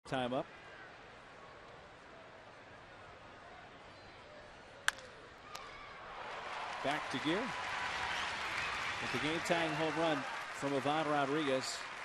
time up. Back to Geer. With the game-tying home run from Ivan Rodriguez.